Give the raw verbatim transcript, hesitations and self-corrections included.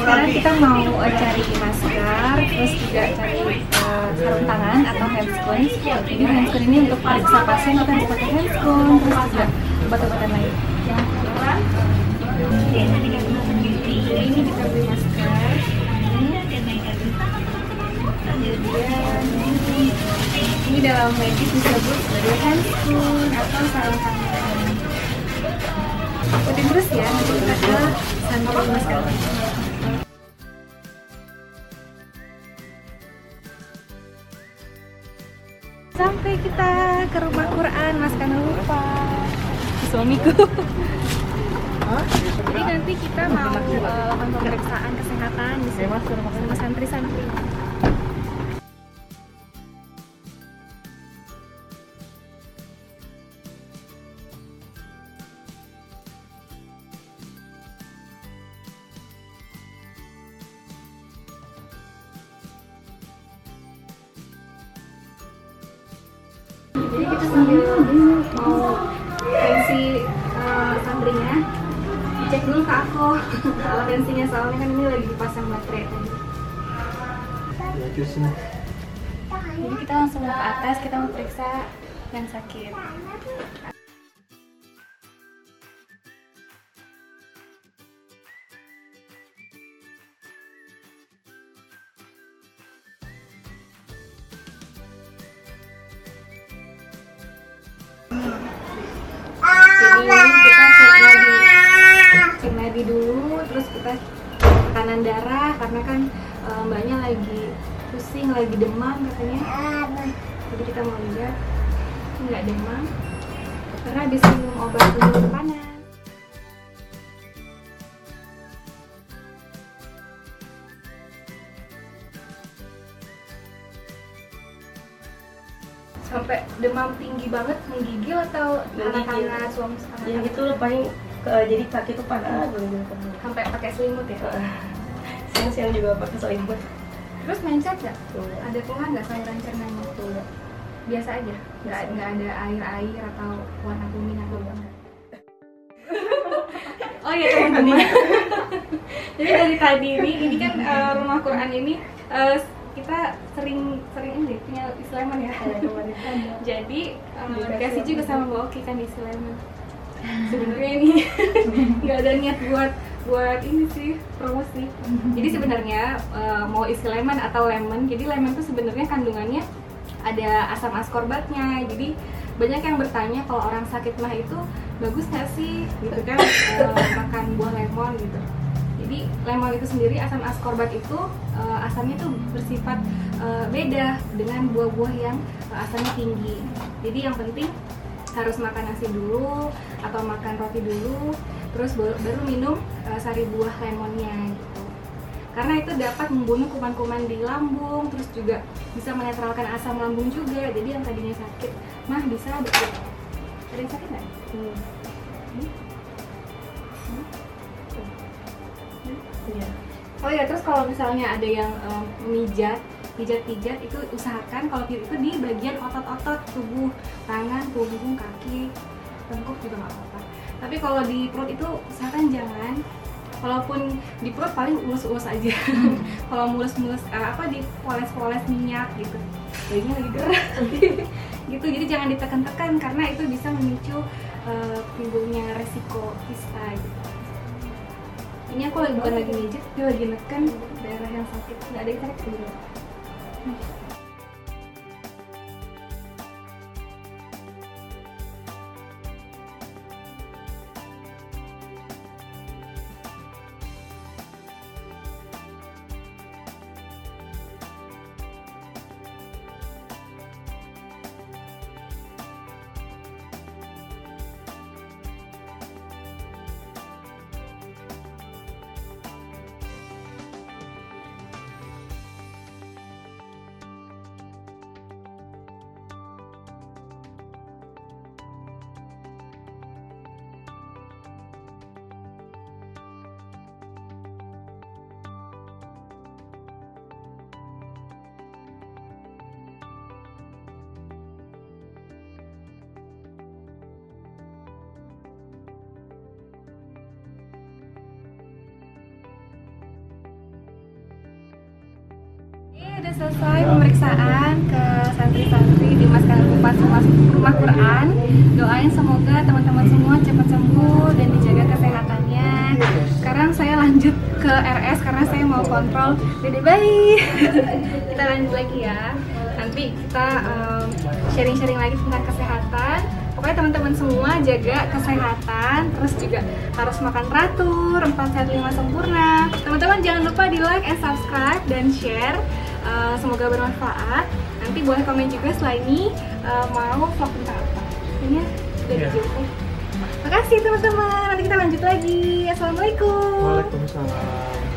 Sekarang kita mau uh, cari masker, terus juga cari uh, sarung tangan atau handscoon. Jadi handscoon ini untuk periksa pasien kita harus pakai handscoon, terus juga obat-obatan lain. Jadi ini kita beli masker. Kemudian ini dalam medis disebut sebagai handscoon atau sarung tangan. Ikutin terus ya, nanti kita ke samping masker. Sampai kita ke rumah Quran, Mas kan lupa suamiku. Jadi nanti kita mau uh, lakukan pemeriksaan kesehatan di sini sama santri-santri. Jadi kita sambil mau tensi uh, santrinya, cek dulu ke aku alat tensinya, soalnya kan ini lagi dipasang baterai tadi. Jadi kita langsung ke atas, kita mau periksa yang sakit. Jadi kita cek nadi, cek nadi dulu, terus kita tekanan darah karena kan e, mbaknya lagi pusing, lagi demam katanya. Jadi kita mau lihat nggak demam karena habis minum obat penurun panas. Sampai demam tinggi banget, menggigil atau hangat-hangat, suam ya gitu loh, paling ke, jadi kaki tuh panas banget. Sampai pakai selimut ya? Siang-siang juga pakai selimut. Terus mencet nggak? Ada keluhan nggak saluran cernanya? Enggak. Biasa aja? Nggak nggak ada air-air atau warna kuning atau apa? Oh iya teman-teman. Jadi dari tadi ini, ini kan uh, rumah Quran ini uh, kita sering sering ini punya di Sleman ya. Jadi um, dikasih juga sama Mbak Oki kan di Sleman. Sebenarnya ini nggak ada niat buat buat ini sih promosi. Jadi sebenarnya uh, mau isi lemon atau lemon. Jadi lemon itu sebenarnya kandungannya ada asam askorbatnya. Jadi banyak yang bertanya kalau orang sakit mah itu bagus nggak sih gitu kan uh, makan buah lemon gitu. Jadi lemon itu sendiri asam askorbat itu uh, asamnya itu bersifat uh, beda dengan buah-buah yang uh, asamnya tinggi. Jadi yang penting harus makan nasi dulu atau makan roti dulu, terus baru minum uh, sari buah lemonnya gitu. Karena itu dapat membunuh kuman-kuman di lambung, terus juga bisa menetralkan asam lambung juga. Jadi yang tadinya sakit mah bisa betul. Ada yang sakit nggak? Hmm. Hmm? Hmm? Iya. Oh ya, terus kalau misalnya ada yang um, memijat, pijat-pijat itu usahakan kalau pijat itu di bagian otot-otot tubuh, tangan, punggung, kaki, tengkuk juga nggak apa-apa. Tapi kalau di perut itu usahakan jangan. Walaupun di perut paling ulus-ulus aja. Kalau mulus-mulus uh, apa dipoles-poles minyak gitu, bayinya lagi gerak gitu. Jadi jangan ditekan-tekan karena itu bisa memicu uh, timbulnya resiko kista gitu. Ini aku lagi bukan lagi mijit, dia lagi neken daerah yang sakit. Nggak ada yang sakit dulu. udah selesai pemeriksaan ke santri-santri di Maskal Rumah Quran. Doain semoga teman-teman semua cepat sembuh dan dijaga kesehatannya. Sekarang saya lanjut ke R S karena saya mau kontrol dede bayi. Kita lanjut lagi ya. Nanti kita um, sharing-sharing lagi tentang kesehatan. Pokoknya teman-teman semua jaga kesehatan, terus juga harus makan teratur, empat sehat lima sempurna. Teman-teman jangan lupa di like and subscribe dan share. Uh, semoga bermanfaat. Nanti boleh komen juga setelah ini uh, mau vlog tentang apa. Ini sudah Yeah. dijawab. Makasih teman-teman. Nanti kita lanjut lagi. Assalamualaikum. Waalaikumsalam.